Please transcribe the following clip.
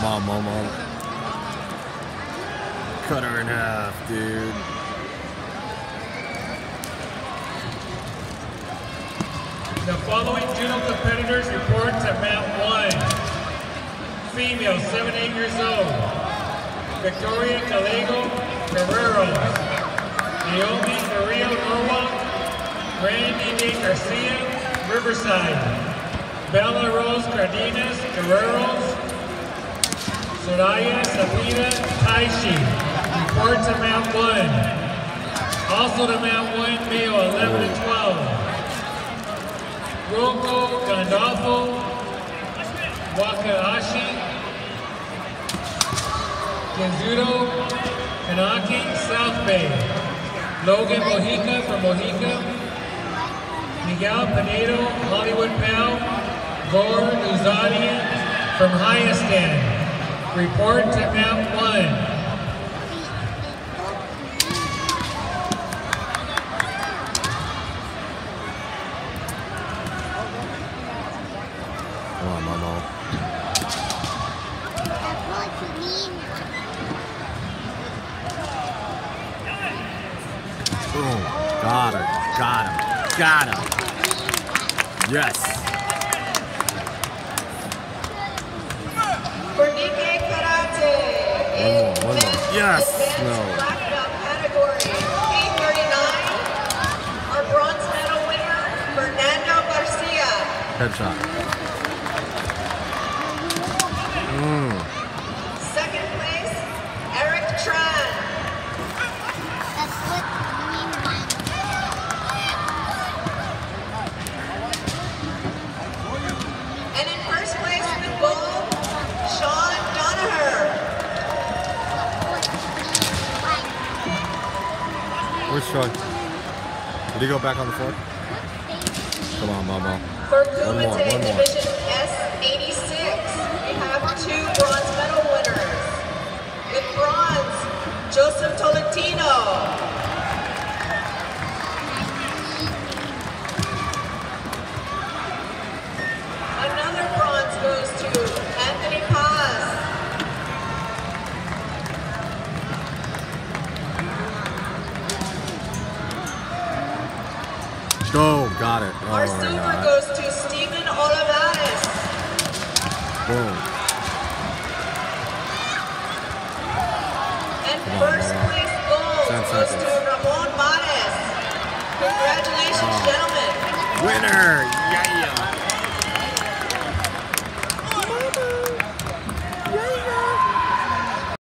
on, Momo. Cut her in half, dude. The following judo competitors report to Mount 1. Female, 7-8 years old. Victoria Gallego Guerrero. Naomi Maria Norwalk. Brandy Garcia, Riverside. Bella Rose Cardenas, Guerreros. Soraya Sabina Taishi, report to Mount 1. Also to Mount 1, male 11 and 12. Roko Gandolfo Wakahashi. Kenzudo Kanaki, South Bay. Logan Mojica from Mojica. Miguel Pinedo, Hollywood Pal. Gor Nuzadian from Hyastan. Report to Mount 1. Come on, Momo. Boom. Got her. Got him. Got him. Yes. For Nikkei Karate, One more. Yes. No. Black belt category, P39, our bronze medal winner, Fernando Garcia. Headshot. Second place, Eric Tran. And in first place with gold, Sean Donaher. Where's Sean? Did he go back on the floor? Come on, Momo. For One more. Kumite Division S86, we have 2 bronze medal winners. With bronze, Joseph Tolentino. Another bronze goes to Anthony Paz. Go. Got it. Oh, Our silver goes to Stephen Olivares. Boom. And Come on, first Momo. place gold 10 goes seconds. to Ramon Mares. Congratulations, gentlemen. Winner. Yeah.